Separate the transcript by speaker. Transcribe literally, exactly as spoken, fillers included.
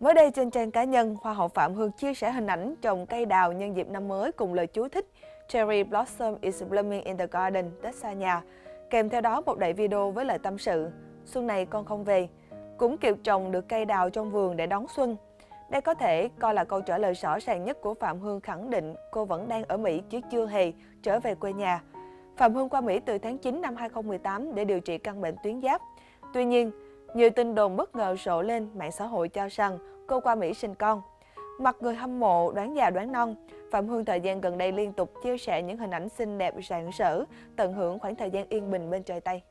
Speaker 1: Mới đây trên trang cá nhân, Hoa hậu Phạm Hương chia sẻ hình ảnh trồng cây đào nhân dịp năm mới cùng lời chú thích Cherry blossom is blooming in the garden, Tết xa nhà. Kèm theo đó một đoạn video với lời tâm sự, xuân này con không về. Cũng kịp trồng được cây đào trong vườn để đón xuân. Đây có thể coi là câu trả lời rõ ràng nhất của Phạm Hương khẳng định cô vẫn đang ở Mỹ chứ chưa hề trở về quê nhà. Phạm Hương qua Mỹ từ tháng chín năm hai không một tám để điều trị căn bệnh tuyến giáp. Tuy nhiên, nhiều tin đồn bất ngờ rộ lên mạng xã hội cho rằng cô qua Mỹ sinh con. Mặc người hâm mộ đoán già đoán non, Phạm Hương thời gian gần đây liên tục chia sẻ những hình ảnh xinh đẹp rạng rỡ, tận hưởng khoảng thời gian yên bình bên trời Tây.